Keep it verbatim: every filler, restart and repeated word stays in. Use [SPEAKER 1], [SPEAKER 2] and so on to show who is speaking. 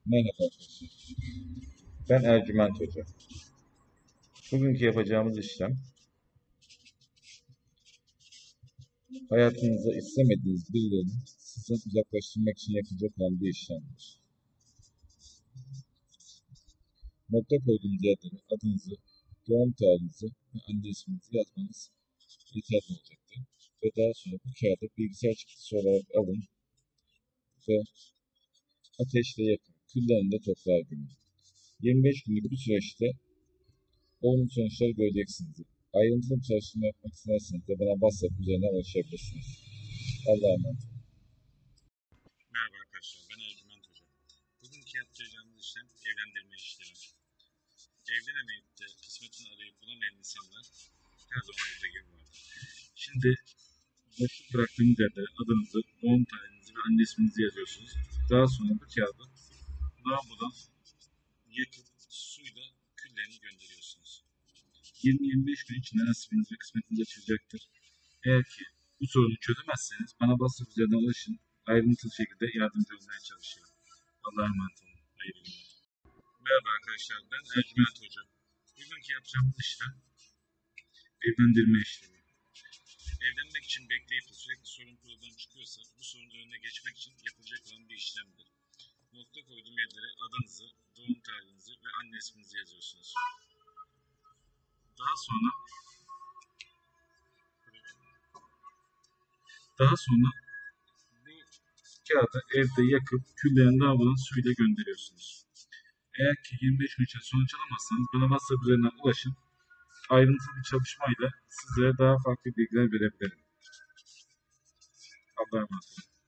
[SPEAKER 1] Merhaba arkadaşlar. Ben Ercüment Hoca. Bugünkü yapacağımız işlem, hayatınızda istemediğiniz birilerini sizden uzaklaştırmak için yapılacak olan bir işlemdir. Nokta koyduğunuz yerlere adınızı, doğum tarihinizi ve anne isminizi yazmanız yeterli olacaktır. Ve daha sonra bu kağıdı bilgisayar çıktısı olarak alın ve ateşle yakın, küllerini de toprağa gömün. yirmi beş günlük bir süreçte olumlu sonuçları göreceksiniz. Ayrıntılı bir çalışma yapmak isterseniz de bana WhatsApp üzerinden ulaşabilirsiniz. Allah'a emanet olun.
[SPEAKER 2] Merhaba arkadaşlar, ben Ercüment Hoca. Bugünkü yapacağımız işlem evlendirme işlemi. Evlenemeyip de kısmetini arayıp bulamayan insanlar her zaman olduğu gibi vardır. Şimdi boşluk bıraktığınız yerde adınızı, doğum tarihinizi ve anne isminizi yazıyorsunuz. Daha sonra bu kağıdı lavabodan yakıp suyla küllerini gönderiyorsunuz. yirmi yirmi beş gün içinde nasibiniz ve kısmetiniz açılacaktır. Eğer ki bu sorunu çözemezseniz bana WhatsApp üzerinden ulaşın. Ayrıntılı şekilde yardımcı olmaya çalışıyorum. Allah'a emanet olun. Hayırlı günler. Merhaba arkadaşlar, ben Ercüment Hoca. Bugünkü yapacağımız işlem evlendirme işlemi. Evlenmek için bekleyip de sürekli sorun problem çıkıyorsa bu sorunun önüne geçmek için yapılacak olan bir işlemdir. Nokta koyduğum yerlere adınızı, doğum tarihinizi ve anne isminizi yazıyorsunuz. Daha sonra daha sonra bu kağıdı evde yakıp küllerini lavabodan suyla gönderiyorsunuz. Eğer ki yirmi beş gün içinde sonuç alamazsanız bana WhatsApp üzerinden ulaşın. Ayrıntılı bir çalışmayla sizlere daha farklı bilgiler verebilirim. Allah'a emanet olun.